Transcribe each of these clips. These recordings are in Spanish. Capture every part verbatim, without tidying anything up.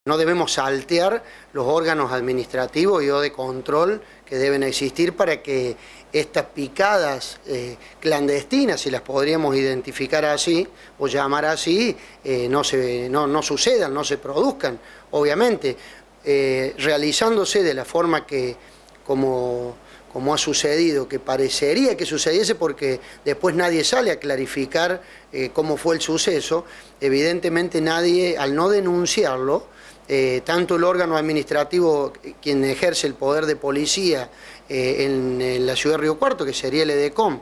No debemos saltear los órganos administrativos y o de control que deben existir para que estas picadas eh, clandestinas, si las podríamos identificar así o llamar así, eh, no, se, no, no sucedan, no se produzcan. Obviamente, eh, realizándose de la forma que, como, como ha sucedido, que parecería que sucediese porque después nadie sale a clarificar eh, cómo fue el suceso, evidentemente nadie, al no denunciarlo, Eh, tanto el órgano administrativo, quien ejerce el poder de policía eh, en, en la ciudad de Río Cuarto, que sería el EDECOM,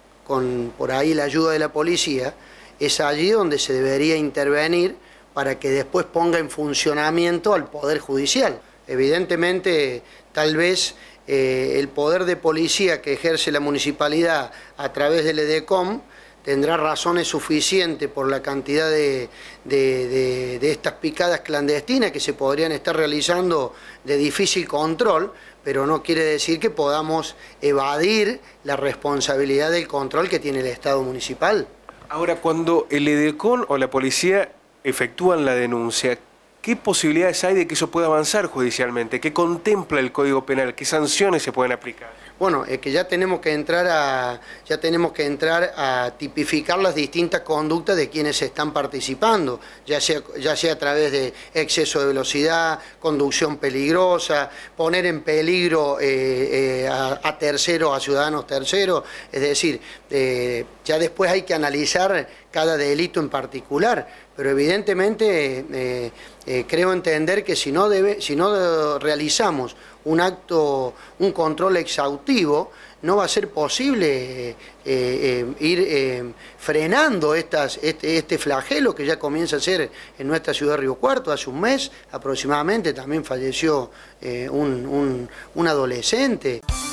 con por ahí la ayuda de la policía, es allí donde se debería intervenir para que después ponga en funcionamiento al Poder Judicial. Evidentemente, tal vez eh, el poder de policía que ejerce la municipalidad a través del EDECOM tendrá razones suficientes por la cantidad de, de, de, de estas picadas clandestinas que se podrían estar realizando de difícil control, pero no quiere decir que podamos evadir la responsabilidad del control que tiene el Estado municipal. Ahora, cuando el EDECOM o la policía efectúan la denuncia, ¿qué posibilidades hay de que eso pueda avanzar judicialmente? ¿Qué contempla el Código Penal? ¿Qué sanciones se pueden aplicar? Bueno, es que ya tenemos que entrar a ya tenemos que entrar a tipificar las distintas conductas de quienes están participando, ya sea ya sea a través de exceso de velocidad, conducción peligrosa, poner en peligro eh, eh, a, a terceros, a ciudadanos terceros, es decir, eh, ya después hay que analizar cada delito en particular, pero evidentemente eh, eh, creo entender que si no debe, si no realizamos un acto, un control exhaustivo, no va a ser posible eh, eh, ir eh, frenando estas, este, este flagelo que ya comienza a ser en nuestra ciudad de Río Cuarto. Hace un mes aproximadamente también falleció eh, un, un, un adolescente.